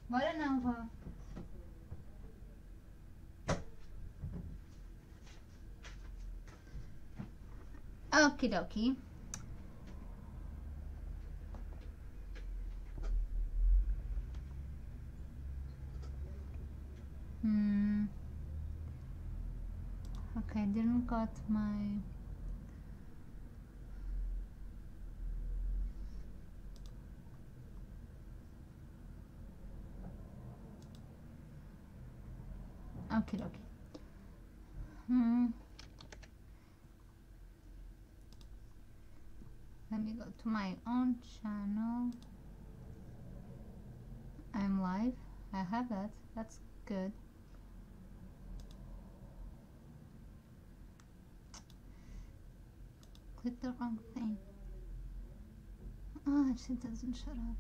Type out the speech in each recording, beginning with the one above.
What a Nova. Okie dokie. Okay, didn't got my... Okie dokie. Let me go to my own channel. I'm live. I have that. That's good. Click the wrong thing. Oh, she doesn't shut up.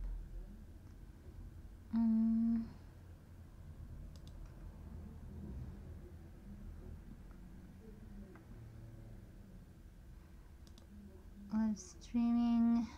Live streaming.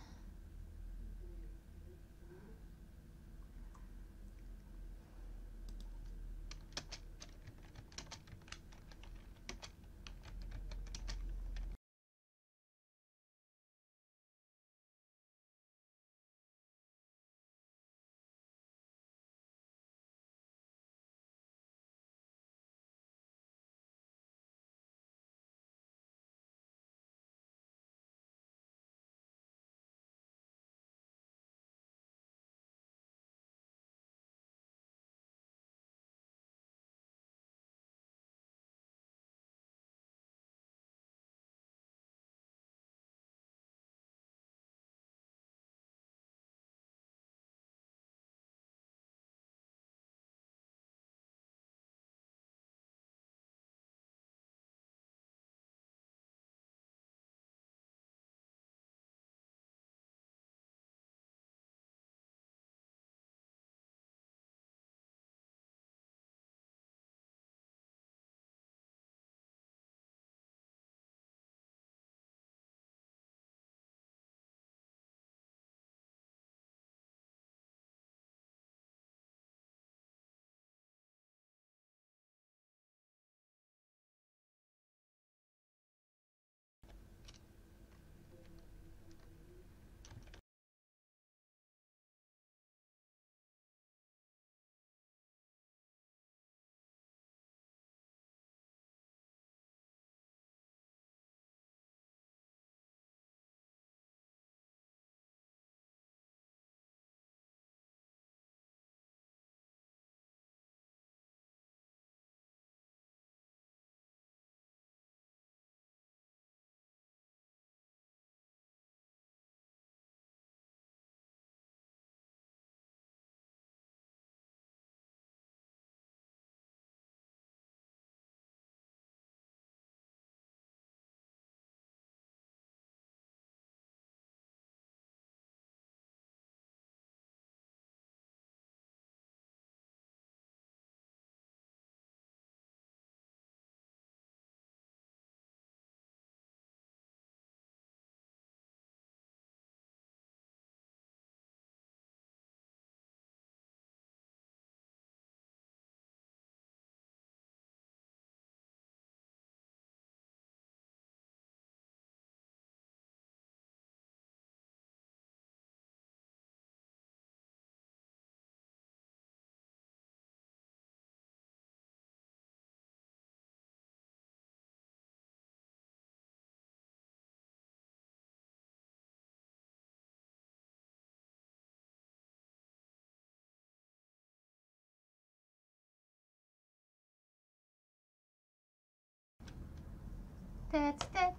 That's that.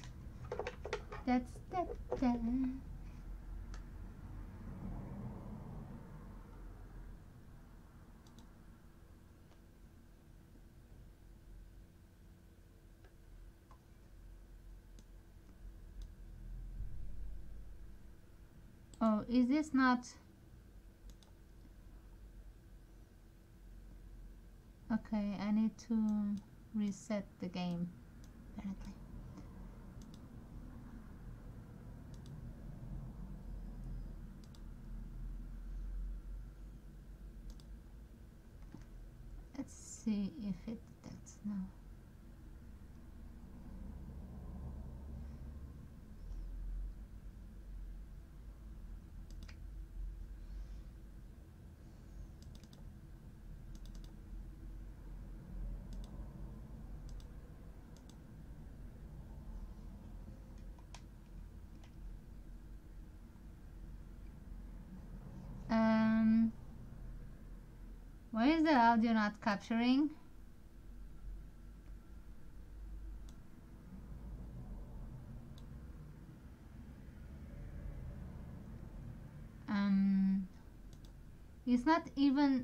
That's that. Oh, is this not... Okay, I need to reset the game, apparently. see if it detects now. Why is the audio not capturing? It's not even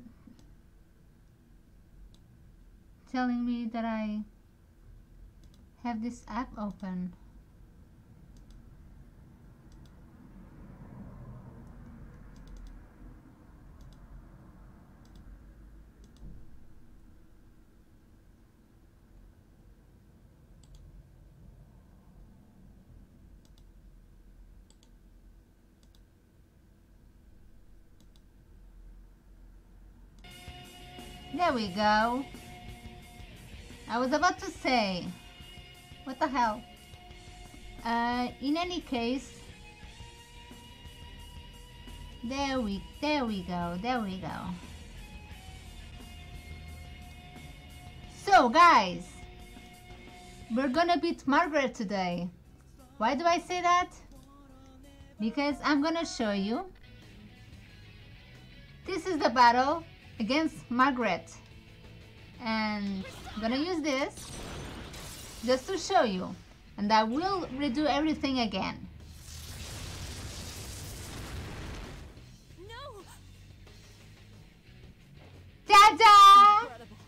telling me that I have this app open. There we go. I was about to say, what the hell? In any case, there we go. So guys, we're gonna beat Margret today. Why do I say that? Because I'm gonna show you. This is the battle against Margret, and I'm gonna use this just to show you, and I will redo everything again. No. Dada!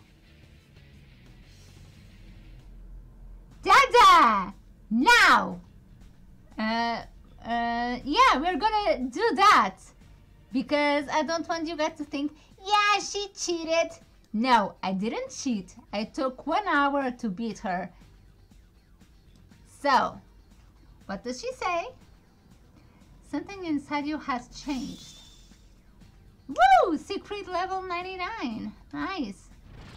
Dada! Now! Yeah, we're gonna do that because I don't want you guys to think, yeah, she cheated. No, I didn't cheat. I took 1 hour to beat her. So, what does she say? Something inside you has changed. Woo! Secret level 99. Nice.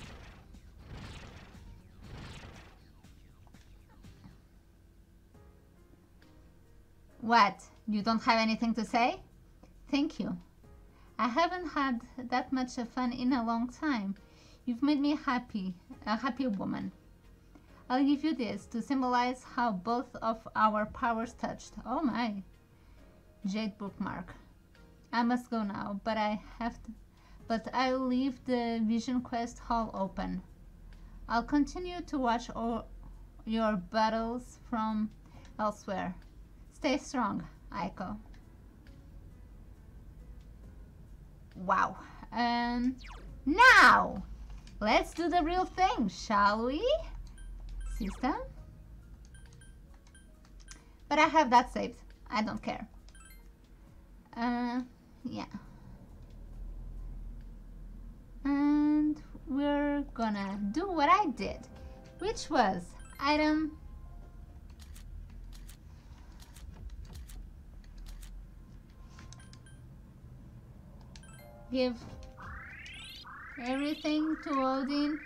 What? You don't have anything to say? Thank you. I haven't had that much fun in a long time. You've made me happy, a happy woman. I'll give you this to symbolize how both of our powers touched. Oh my. Jade bookmark. I must go now, but I'll leave the Vision Quest hall open. I'll continue to watch all your battles from elsewhere. Stay strong, Aiko. Wow. Now, let's do the real thing, shall we? System. But I have that saved. I don't care. Yeah. And we're gonna do what I did, which was item. Give everything to Odin.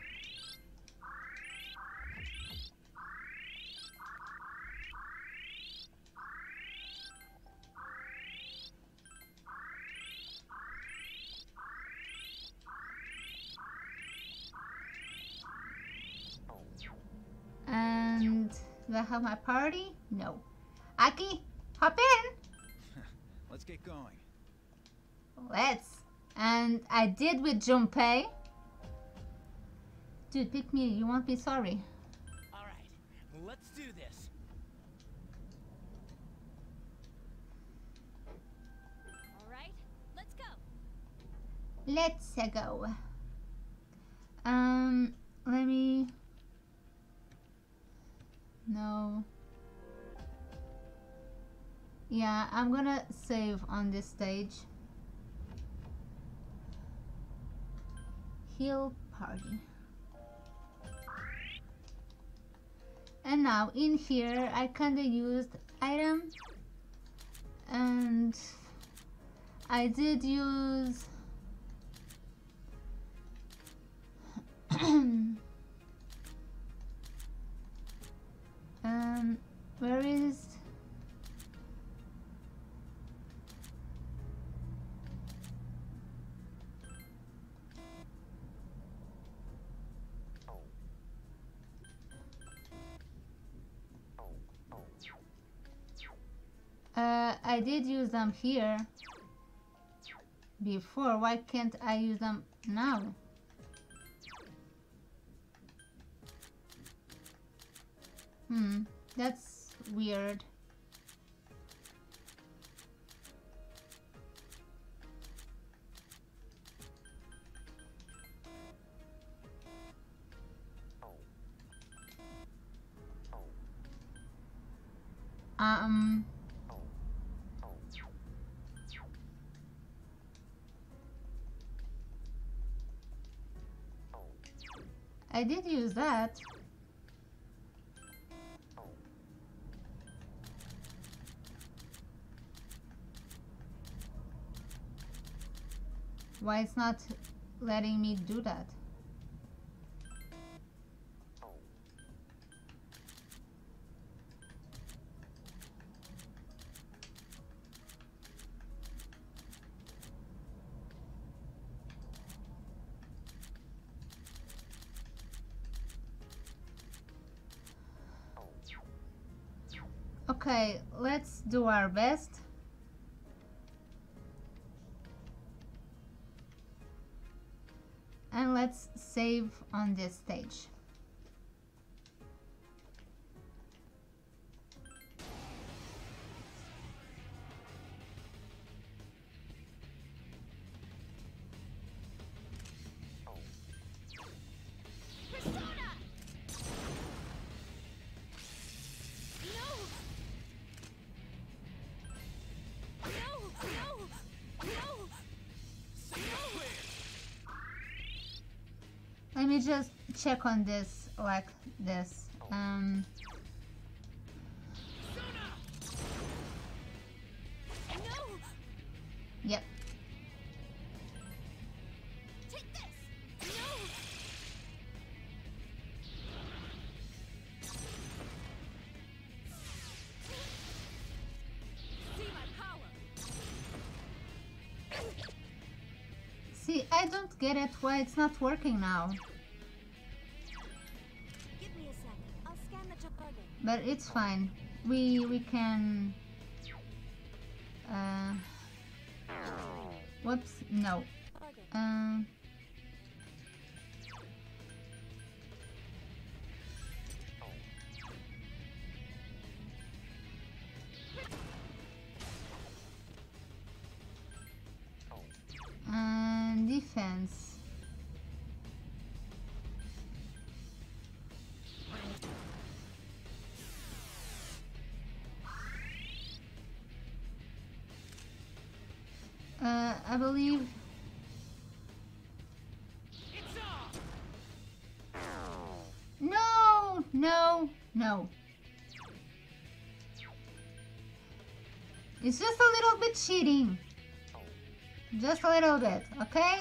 And do I have my party? No. Aki, hop in. Let's get going. Let's. And I did with Junpei. Dude, pick me. You won't be sorry. All right, let's do this. All right, let's go. Let's go. Let me. No. Yeah, I'm gonna save on this stage. Heal party. And now in here I kinda used item, and I did use Where is... I did use them here before. Why can't I use them now? That's weird. I did use that. Why it's not letting me do that? Okay, let's do our best. And let's save on this stage. Let me just check on this like this. Yep. Take this. No. See my power. See, I don't get it why it's not working now. Give me a second. I'll scan the target. But it's fine. We can whoops, no. Target. Defense. I believe no. It's just a little bit cheating. Just a little bit, okay?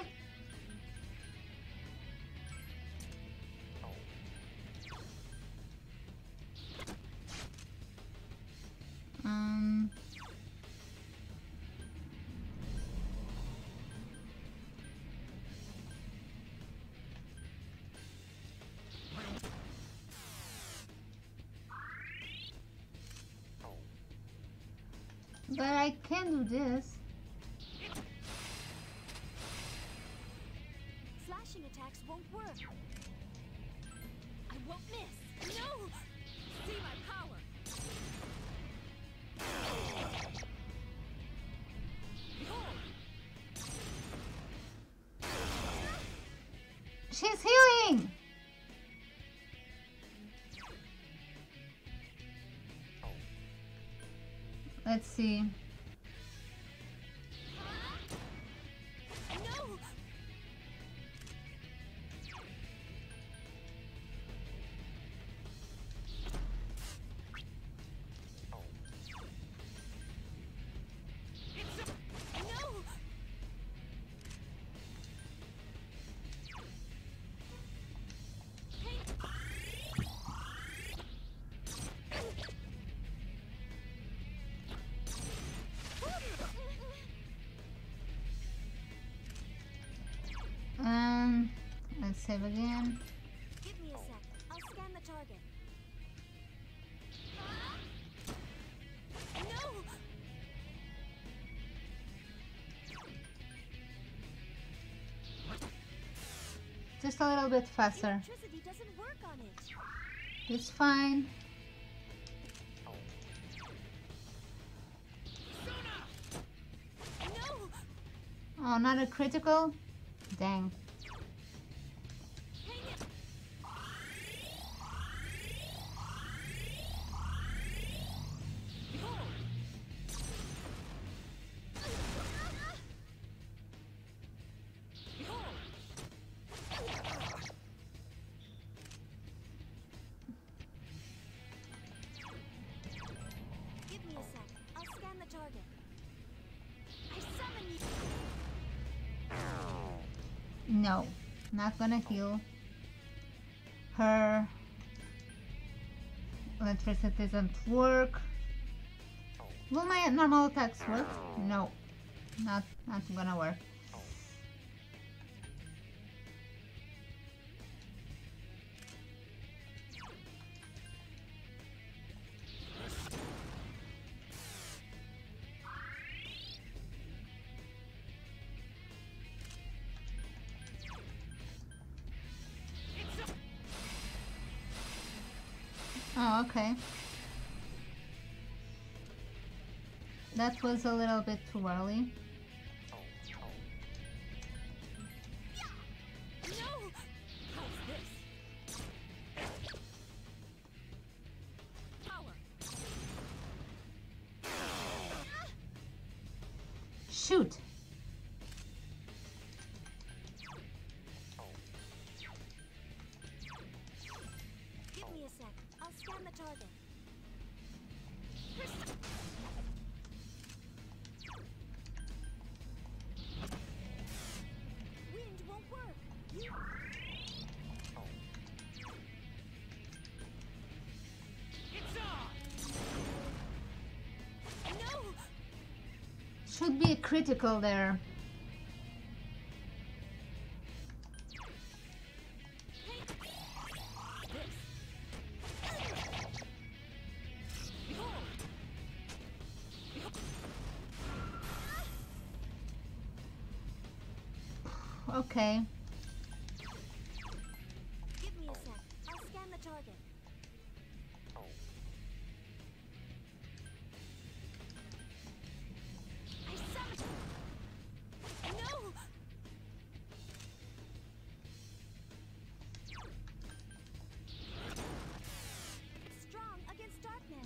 But I can do this. Slashing attacks won't work. I won't miss. No! See my power. Behold. She's healing! Let's see. No! No! Save again. Give me a sec. I'll scan the target. No! Just a little bit faster. Electricity doesn't work on it. It's fine. No! Oh, not a critical? Dang. Hang it! Behold! Behold! Give me a sec. I'll scan the target. I summon you. No, not gonna heal her. Electricity doesn't work. Will my normal attacks work? No, not gonna work. Oh, okay. That was a little bit too early. No! How's this? Power. Shoot! Give me a sec. I'll scan the target. Wind won't work. You... It's on! No! Should be a critical there. Okay. Give me a sec. I'll scan the target. I summon. No! Strong against darkness.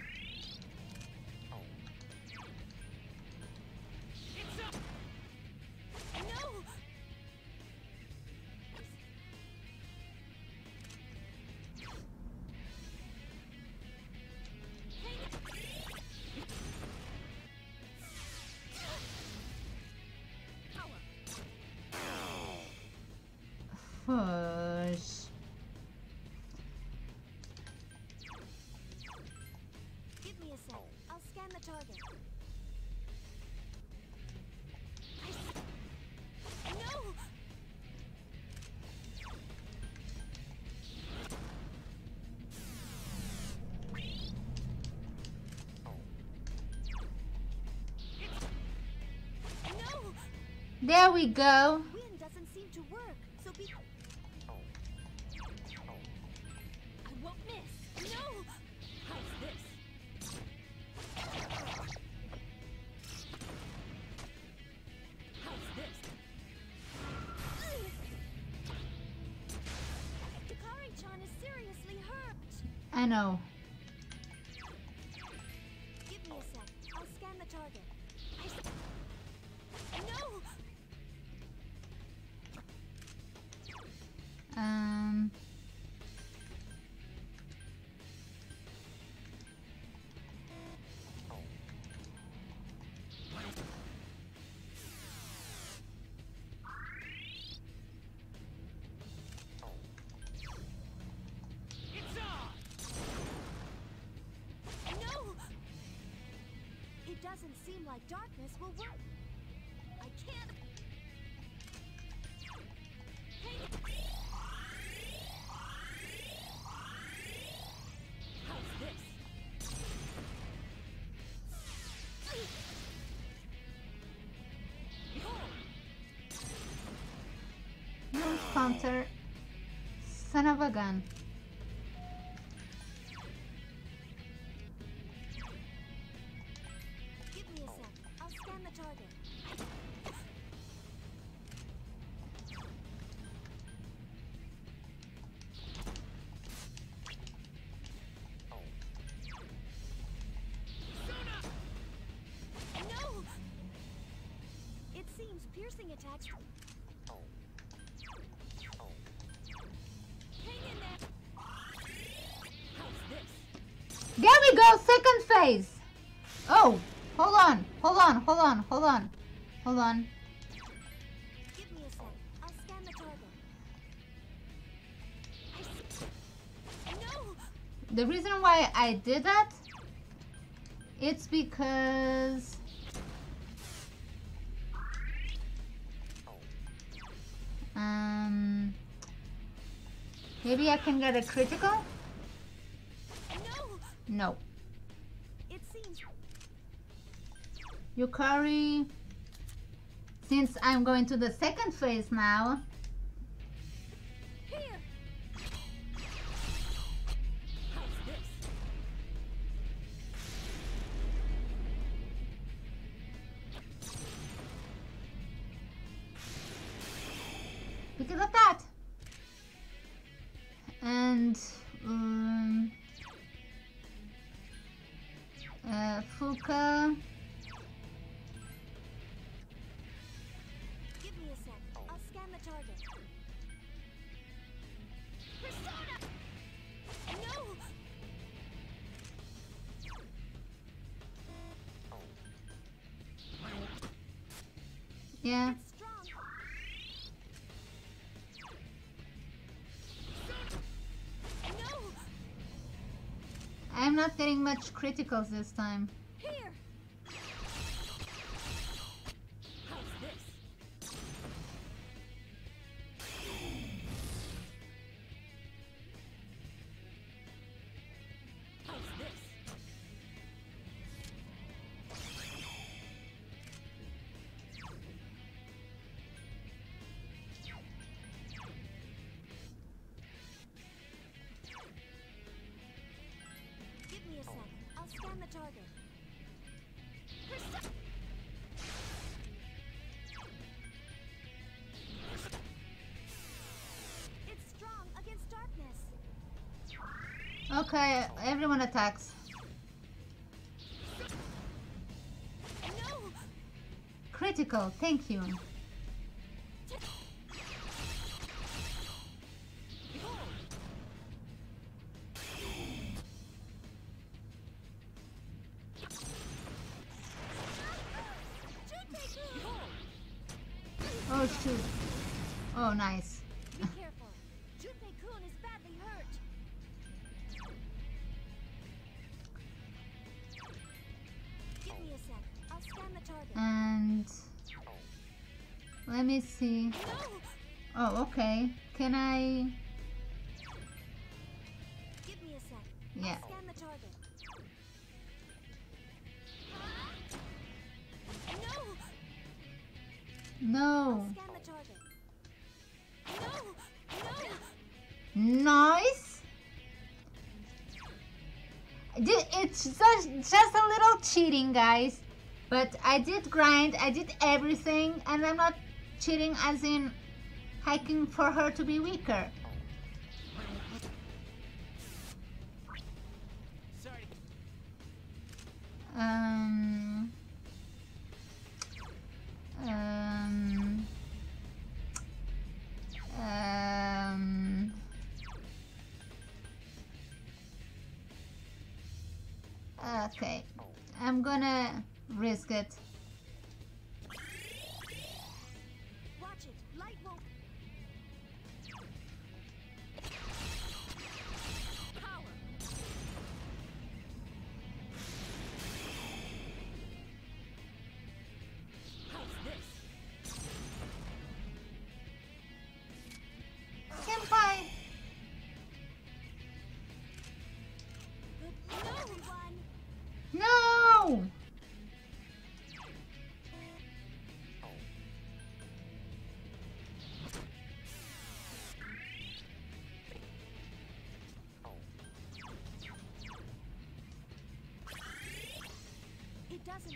It's up. No! Push. Give me a sec. I'll scan the target. No! No! There we go. Wind doesn't seem to work, so be... I won't miss. No! How's this? How's this? Takari-chan is seriously hurt. I know. Give me a sec. I'll scan the target. No! Um. It's on! No! It doesn't seem like darkness will work. I can't... Hang it. counter. Son of a gun. Give me a sec. I'll scan the target. No! It seems piercing attacks. Hang in there. How's this? There we go, second phase. Oh, hold on. Give me a sec. I'll scan the target. No! The reason why I did that, it's because maybe I can get a critical? No! No. It seems. Yukari, since I'm going to the second phase now, Here! How's this? because of that. And Fuka. Give me a sec. I'll scan the target. Persona! No! Yeah. It's strong. No! I'm not getting much criticals this time. Here! How's this? How's this? Give me a sec. I'll scan the target. It's strong against darkness. Okay, everyone attacks. No! Critical, thank you. Behold! Oh shoot. Oh nice. Be careful. Junpei-kun is badly hurt. Give me a sec. I'll scan the target. And let me see. No! Oh, okay. Can I? Give me a sec. Yeah. I'll scan the target. No! No. Scan the target. No! Nice. It's just a little cheating, guys. But I did grind. I did everything, and I'm not cheating as in hiking for her to be weaker. Sorry. Okay, I'm gonna risk it. Watch it. Light won't. Power. How's this? Senpai! Good everyone. No! doesn't.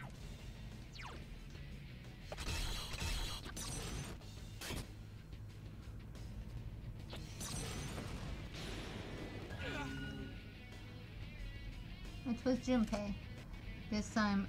It was Junpei this time.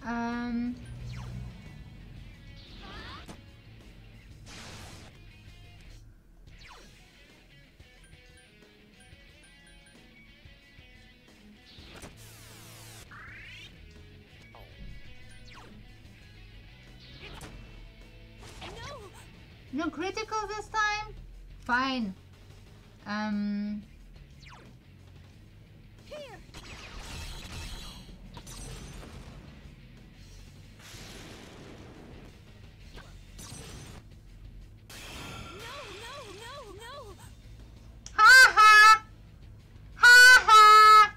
No critical this time? Fine. Here. No. Ha ha! Ha ha!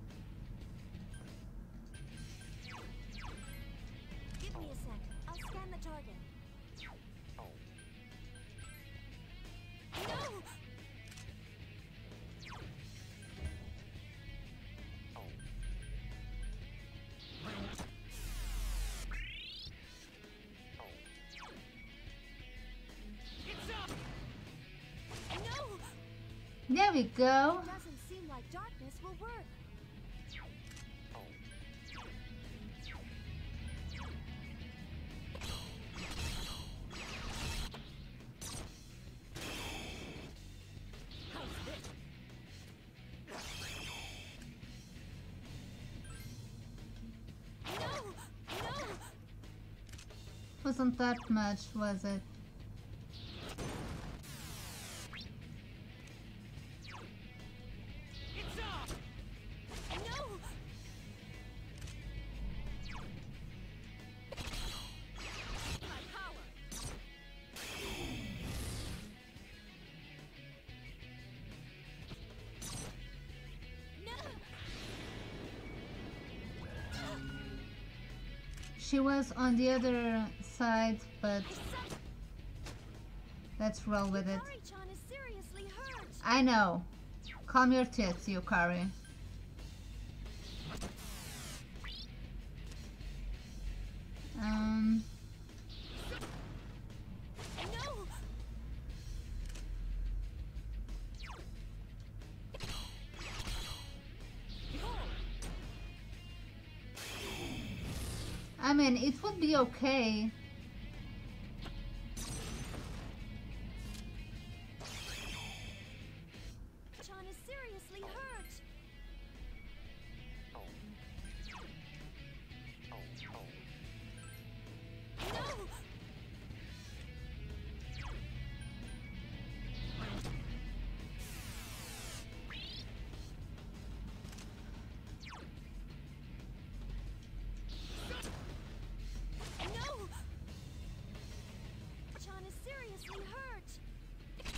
Give me a sec. I'll scan the target. No! No! There we go. Doesn't seem like darkness will work. Wasn't that much, was it? No! My power. No! She was on the other side, but let's roll with it. Yukari-chan is seriously hurt. I know. Calm your tits, Yukari. No! I mean, it would be okay. Chan is seriously hurt. No! No! Chan is seriously hurt.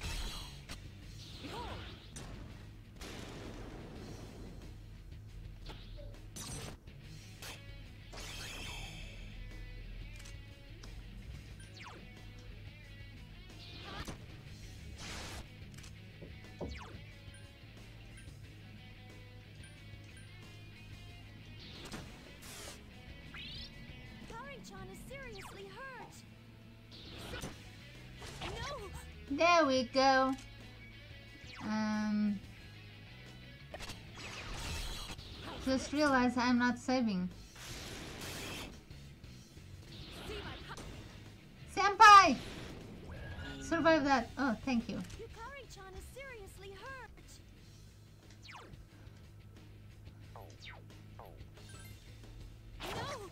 Yukari-chan is seriously hurt. No! There we go. Just realized I'm not saving. Senpai! Survive that. Oh, thank you. Yukari-chan is seriously hurt. No!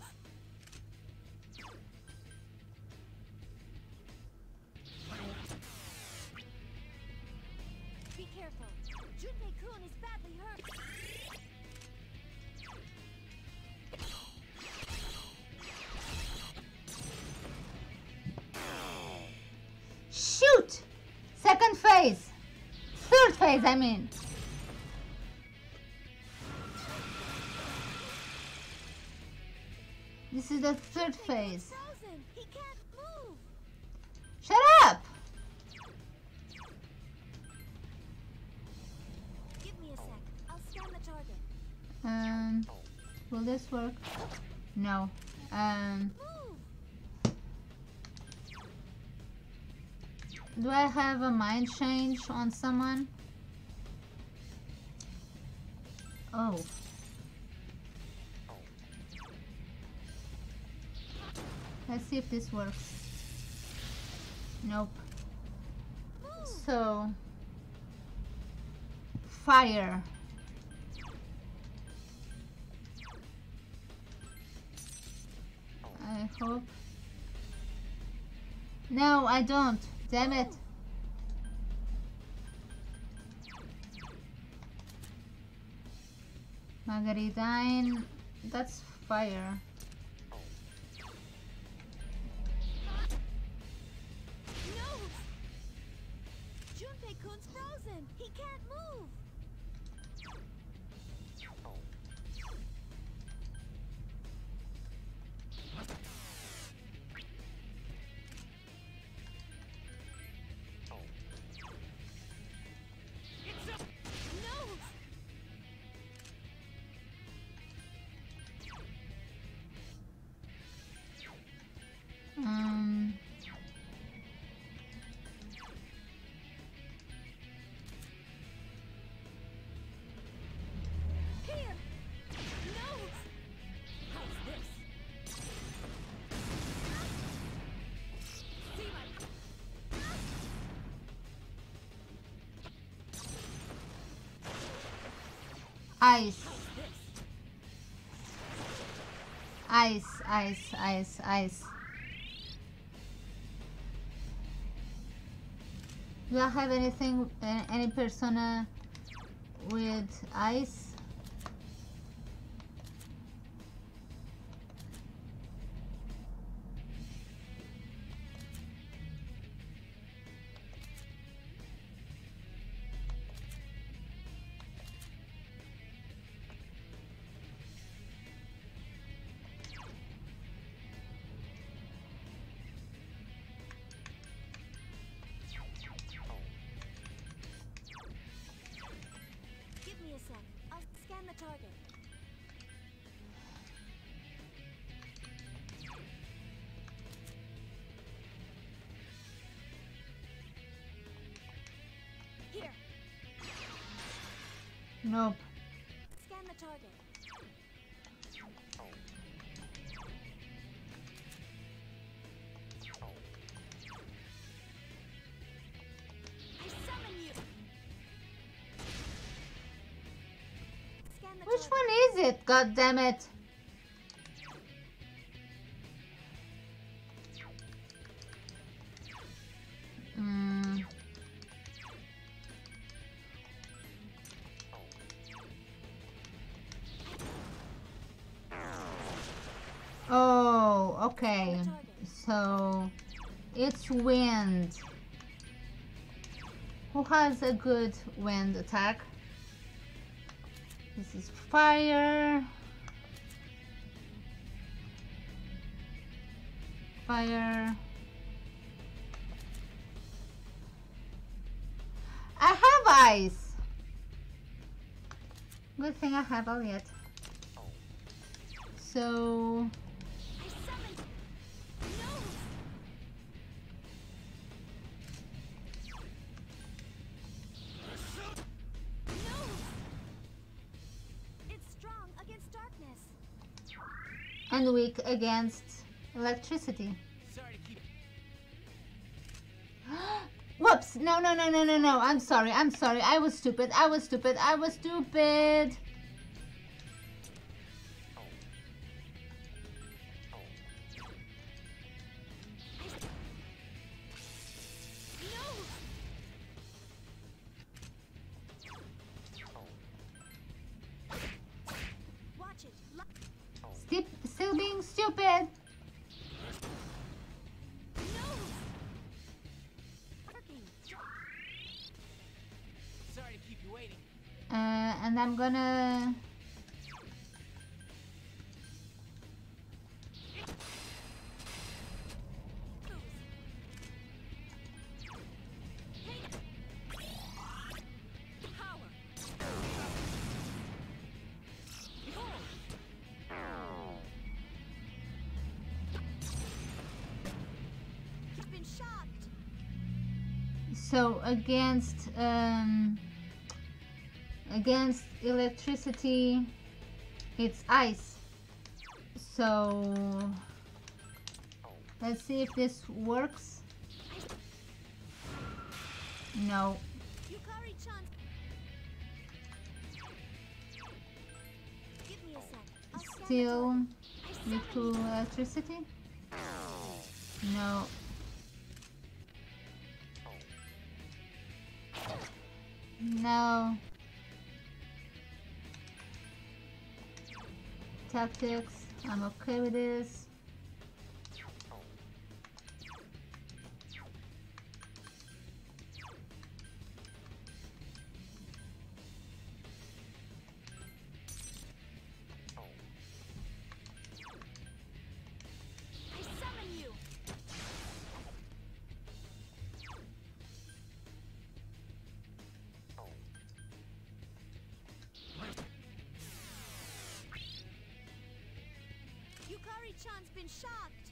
Be careful. Junpei-kun is badly hurt. Shoot! Second phase. Third phase, I mean. This is the third phase. Frozen. He can't move. Shut up! Give me a sec. I'll scan the target. Will this work? No. Do I have a mind change on someone? Oh. Let's see if this works. Nope. So, fire. I hope. No, I don't. Damn it. Margarine, that's fire. No! Junpei-kun's frozen. He can't move. Ice. Ice, ice, ice, ice. Do I have anything, any persona with ice? Target. Here. Nope. Scan the target. I summon you. Which one is it? God damn it. Oh, okay. So it's wind. Who has a good wind attack? This is fire. Fire. I have ice. Good thing I have all yet. So and weak against electricity. Whoops! No, no, no, no, no, no. I'm sorry. I'm sorry. I was stupid. I was stupid. I was stupid. Still being stupid. Sorry to keep you waiting. And I'm gonna So against electricity, it's ice. So let's see if this works. No. Yukari-chan. Give me a sec. I'll scan the Still target. weak to electricity? No. No. Tactics. I'm okay with this. I summon you. Yukari-chan's been shocked.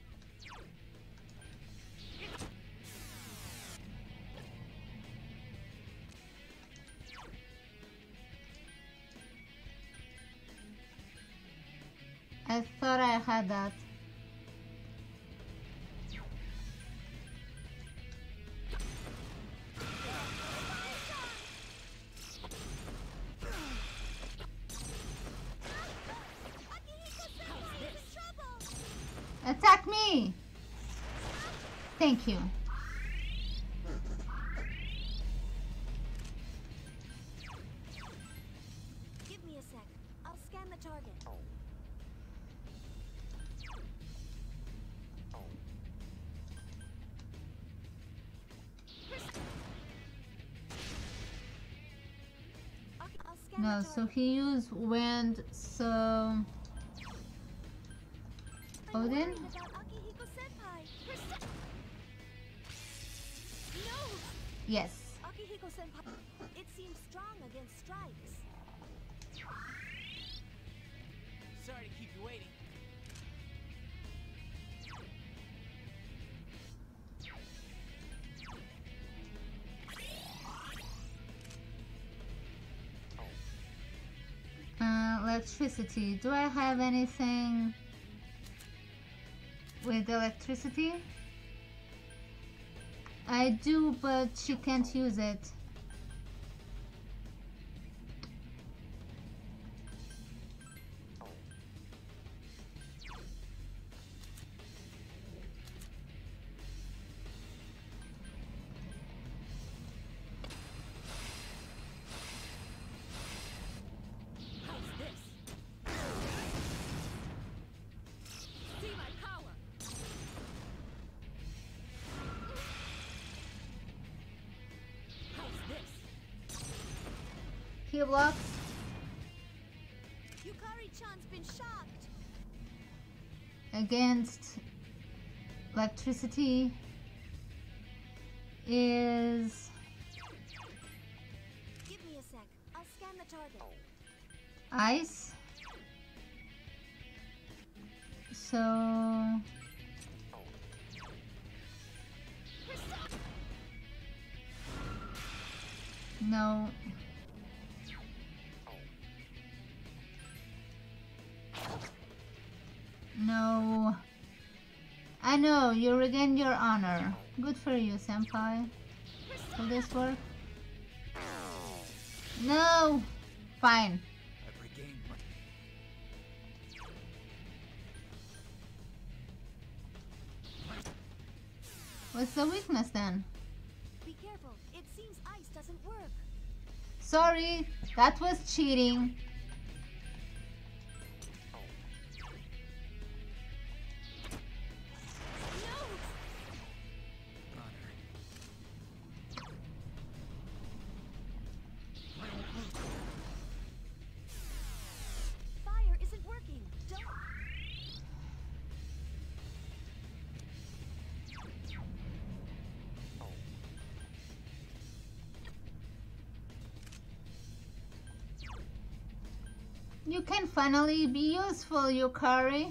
I thought I had that. Akihiko-senpai is in trouble. Attack me! Thank you. Give me a sec. I'll scan the target. I'll scan No, the so target. he used wind, so I'm Odin? worried about Akihiko-senpai. No! Yes. Akihiko-senpai. It seems strong against strikes. Sorry to keep you waiting. Electricity. Do I have anything with electricity? I do, but she can't use it. How's this? See my power. How's this? He blocks. Yukari-chan's been shocked. Against electricity is Give me a sec. I'll scan the target. ice. So no. No. I know, you regained your honor. Good for you, senpai. Will this work? No! Fine. I've regained my... What's the weakness then? Be careful. It seems ice doesn't work. Sorry, that was cheating. No! honor. Fire isn't working. Don't... You can finally be useful, Yukari.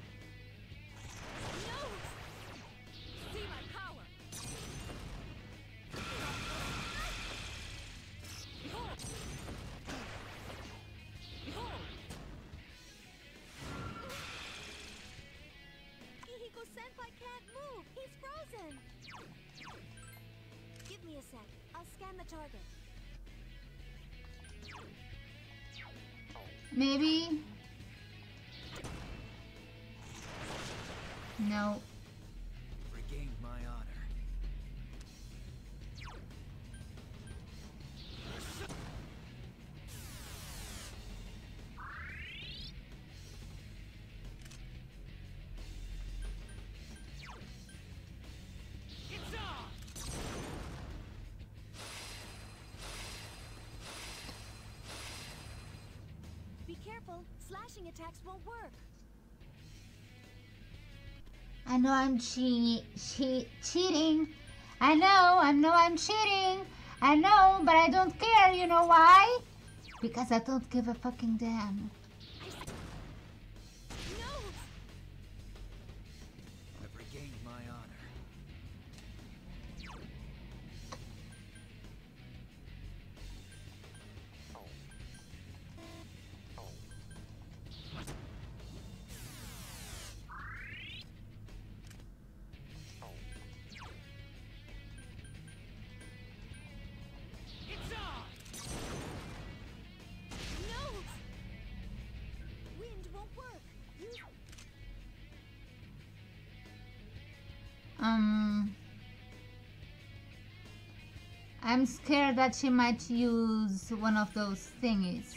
No! See my power. Senpai can't move. He's frozen. Give me a sec. I'll scan the target. Maybe. No. Regained my honor. It's on! Be careful. Slashing attacks won't work. I know I'm cheating. I know I'm cheating. I know, but I don't care. You know why? Because I don't give a fucking damn. No! I've regained my honor. It's on! No! Wind won't work. I'm scared that she might use one of those thingies.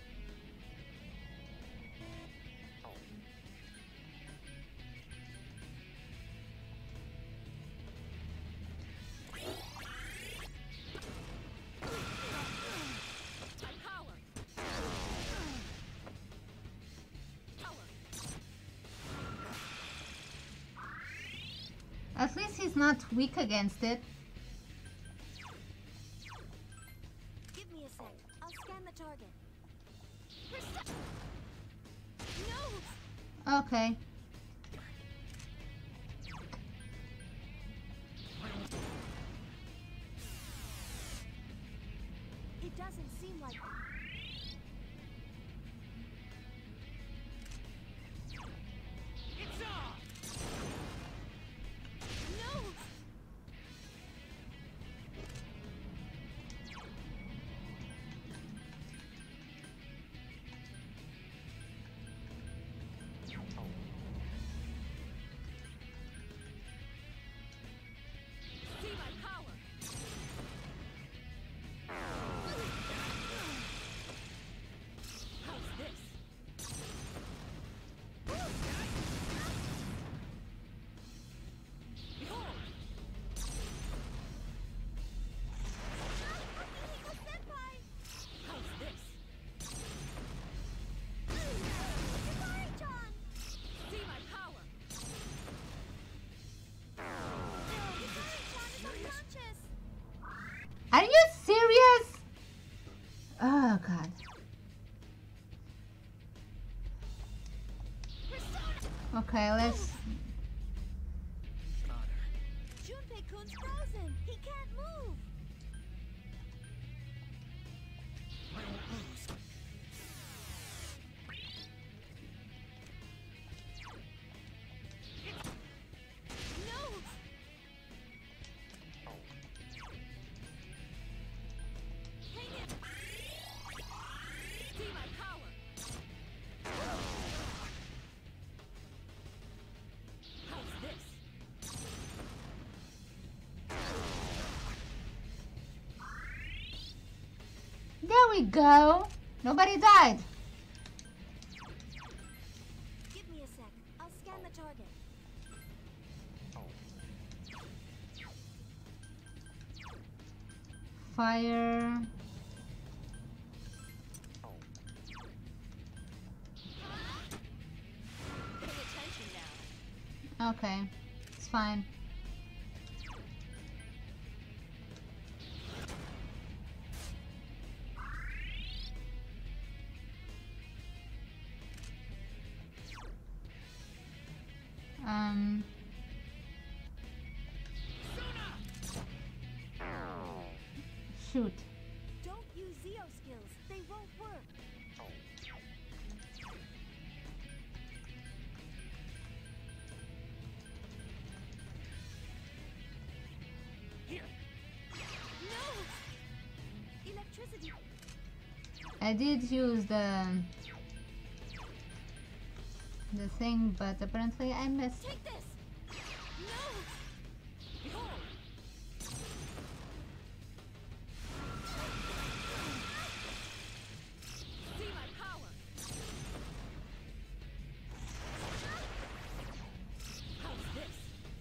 My power! Power! At least he's not weak against it. Give me a sec. I'll scan the target. No! Okay. It doesn't seem like... It's on! No! See my power! How's this? Behold! Senpai! How's this? Sorry, John! See my power! Sorry, John is unconscious! Are you serious? Oh god. Okay, let's... Honor. Junpei-kun's frozen! He can't move! I won't lose. No! Hang it! See my power! How's this? There we go. Nobody died. Give me a sec. I'll scan the target. Fire. Pay attention now. Okay, it's fine. Shoot. Don't use Zeo skills. They won't work. electricity. I did use the thing, but apparently I missed. Take this. No. Behold! See my power! How's this?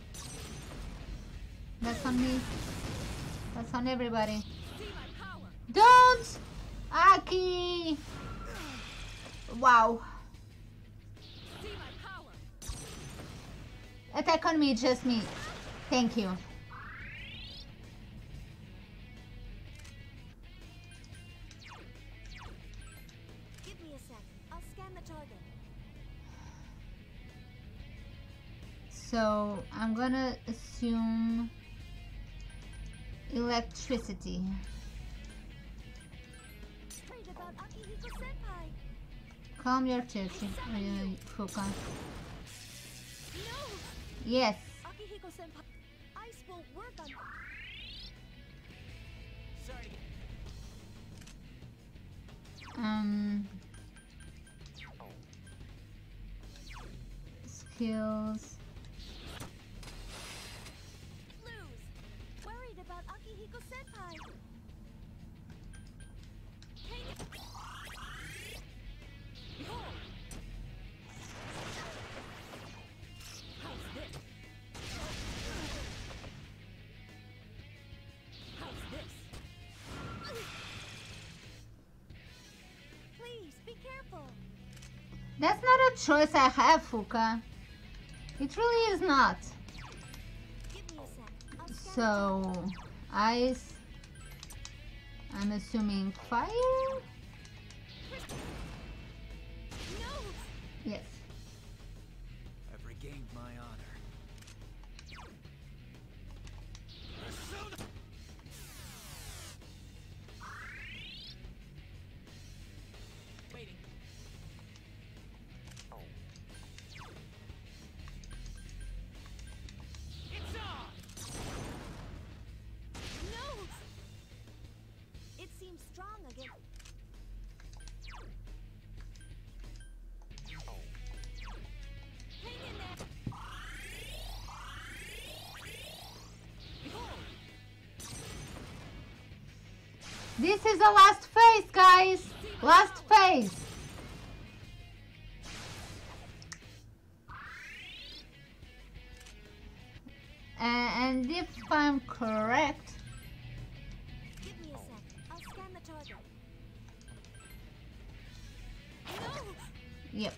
That's on me. That's on everybody. See my power! Don't! Aki! Wow. See my power! Attack on me, just me. Thank you. Give me a sec. I'll scan the target. So I'm gonna assume electricity. Worried about Akihiko Senpai. Calm your tits, Fuka. No. Yes. Akihiko Senpai. Ice won't work on. Sorry. Skills. Lose. Worried about Akihiko Senpai. Hang it. Behold! How's this? How's this? Please be careful. That's not a choice I have, Fuka. It really is not. Give me a sec. I'll scan So, ice. I'm assuming fire? No. Yes. I've regained my honor. Persona! Waiting. It's on! No. It seems strong again. Hang in there. Behold! This is the last phase, guys! Last phase! And if I'm correct, Give me a sec. I'll scan the target. No. yep.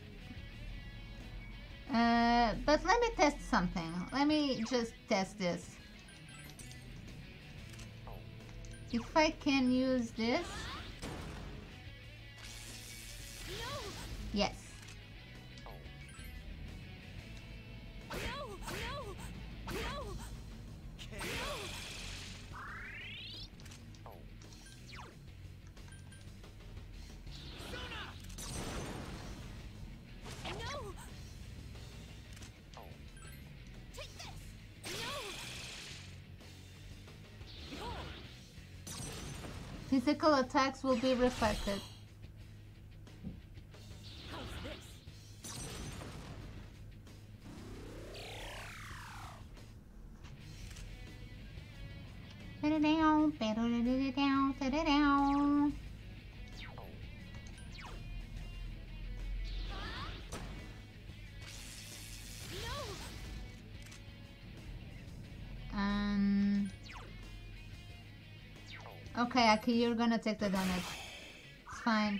But let me test something. Let me just test this. If I can use this, No. yes. No. No. No. No. Take this. No. Behold! Physical attacks will be reflected. How's this? Ba-da-down, ba-da-da-da-down, da-da-down. No. Okay, Aki, you're gonna take the damage. It's fine.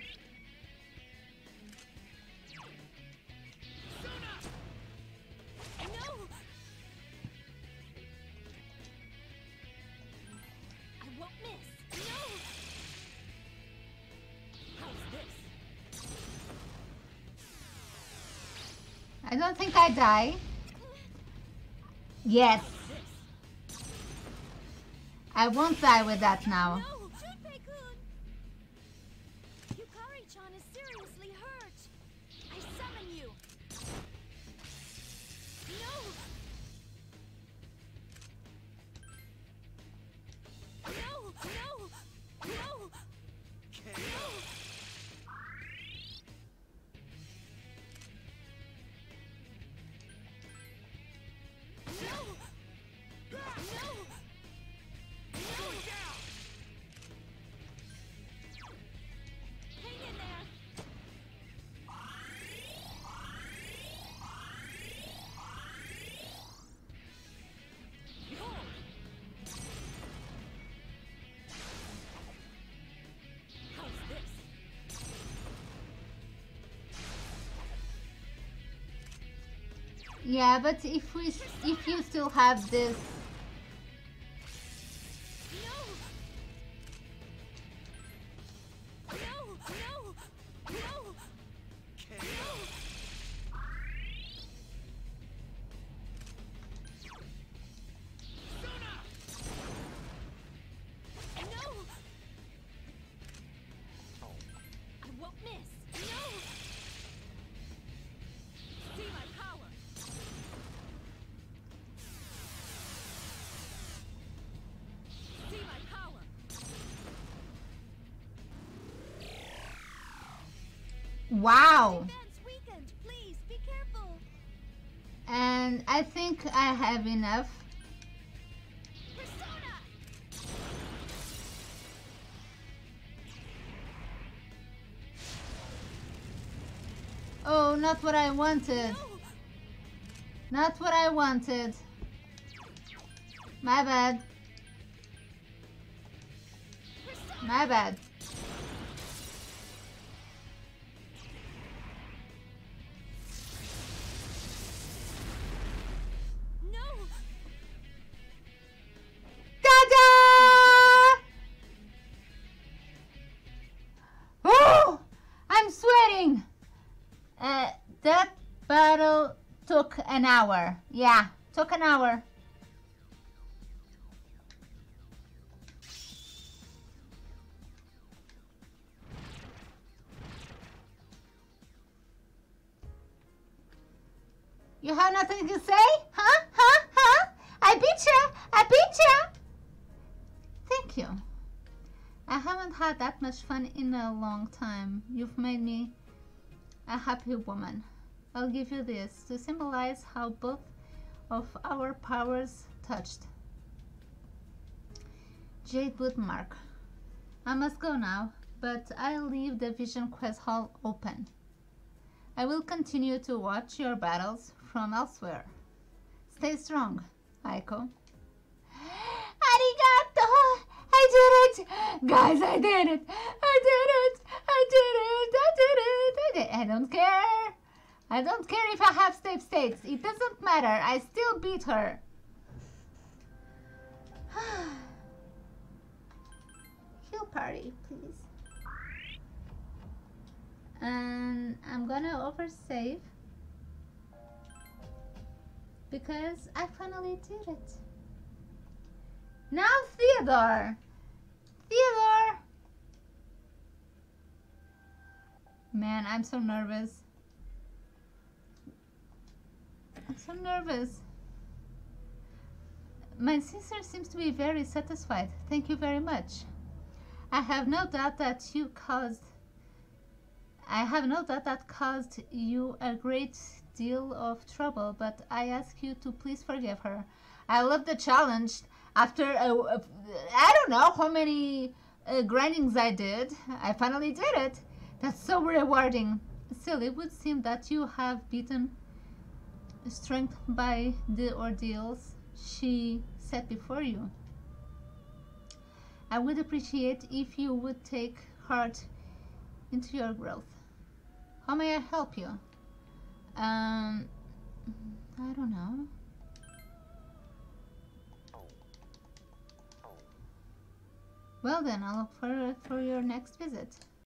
No. I won't miss. No. How's this? I don't think I die. Yes. This? I won't die with that now. No. Junpei-kun. Yukari-chan is seriously hurt. I summon you. No. No. No. No. Yeah, but if you still have this. No! No! No! No! I won't miss! No! See my power! See my power! Wow. Defense weakened! Please, be careful! And I think I have enough. Persona! Oh, not what I wanted. No! Not what I wanted. My bad. My bad. No! Ta-da! Oh, I'm sweating. That battle took an hour. Yeah, took an hour. You have nothing to say? Huh? Huh? Huh? I beat ya! I beat ya! Thank you. I haven't had that much fun in a long time. You've made me a happy woman. I'll give you this to symbolize how both of our powers touched. Jade Woodmark. I must go now, but I'll leave the Vision Quest Hall open. I will continue to watch your battles from elsewhere. Stay strong, Aiko. Arigato! I did it! Guys, I did it! I did it! I did it! I did it! I did it! I don't care! I don't care if I have save states. It doesn't matter. I still beat her. Heal party, please. And I'm gonna oversave because I finally did it. Now Theodore! Theodore! Man, I'm so nervous. I'm so nervous. My sister seems to be very satisfied. Thank you very much. I have no doubt that caused you a great deal of trouble, but I ask you to please forgive her. I love the challenge. After I don't know how many grindings I did, I finally did it. That's so rewarding. Still, it would seem that you have beaten strength by the ordeals she set before you. I would appreciate if you would take heart into your growth. How may I help you? I don't know. Well then, I'll look forward for your next visit.